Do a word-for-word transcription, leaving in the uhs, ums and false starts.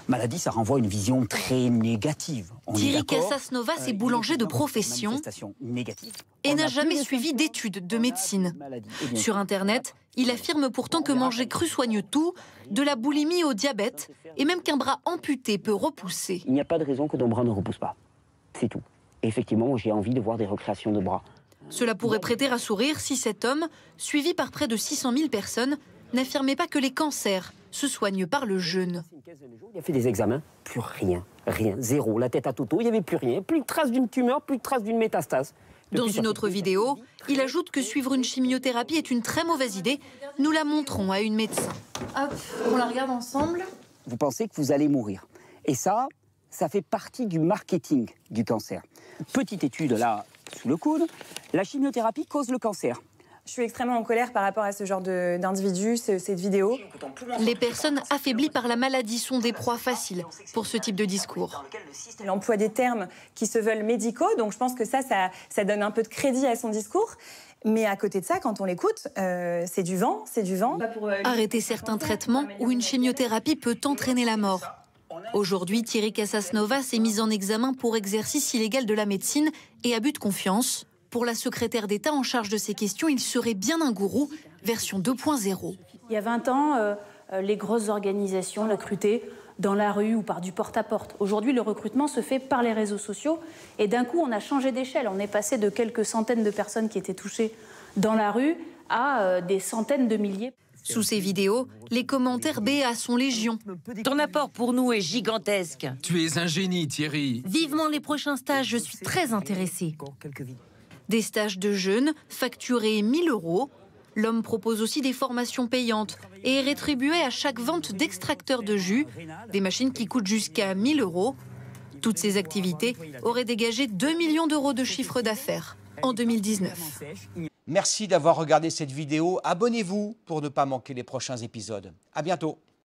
maladie, ça renvoie à une vision très négative. On Thierry Casasnovas est boulanger de profession et n'a jamais suivi d'études de médecine. Sur Internet, il affirme pourtant que manger cru soigne tout, de la boulimie au diabète, et même qu'un bras amputé peut repousser. Il n'y a pas de raison que ton bras ne repousse pas. C'est tout. Et effectivement, j'ai envie de voir des recréations de bras. Cela pourrait prêter à sourire si cet homme, suivi par près de six cent mille personnes, n'affirmait pas que les cancers se soignent par le jeûne. Il a fait des examens, plus rien, rien, zéro, la tête à toto, il n'y avait plus rien, plus de traces d'une tumeur, plus de traces d'une métastase. Dans une autre vidéo, il ajoute que suivre une chimiothérapie est une très mauvaise idée. Nous la montrons à une médecin. Hop, on la regarde ensemble. Vous pensez que vous allez mourir. Et ça, ça fait partie du marketing du cancer. Petite étude là, sous le coude, la chimiothérapie cause le cancer. Je suis extrêmement en colère par rapport à ce genre d'individus, cette vidéo. Les personnes affaiblies par la maladie sont des proies faciles pour ce type de discours. Il emploie des termes qui se veulent médicaux, donc je pense que ça, ça, ça donne un peu de crédit à son discours. Mais à côté de ça, quand on l'écoute, euh, c'est du vent, c'est du vent. Arrêter certains traitements ou une chimiothérapie peut entraîner la mort. Aujourd'hui, Thierry Casasnovas est mis en examen pour exercice illégal de la médecine et abus de confiance. Pour la secrétaire d'État en charge de ces questions, il serait bien un gourou, version deux point zéro. Il y a vingt ans, euh, les grosses organisations recrutaient dans la rue ou par du porte-à-porte. Aujourd'hui, le recrutement se fait par les réseaux sociaux. Et d'un coup, on a changé d'échelle. On est passé de quelques centaines de personnes qui étaient touchées dans la rue à euh, des centaines de milliers. Sous ces vidéos, les commentaires B A sont légion. Ton apport pour nous est gigantesque. Tu es un génie, Thierry. Vivement les prochains stages, je suis très intéressée. Des stages de jeûne facturés mille euros. L'homme propose aussi des formations payantes et est rétribué à chaque vente d'extracteurs de jus, des machines qui coûtent jusqu'à mille euros. Toutes ces activités auraient dégagé deux millions d'euros de chiffre d'affaires en deux mille dix-neuf. Merci d'avoir regardé cette vidéo. Abonnez-vous pour ne pas manquer les prochains épisodes. À bientôt.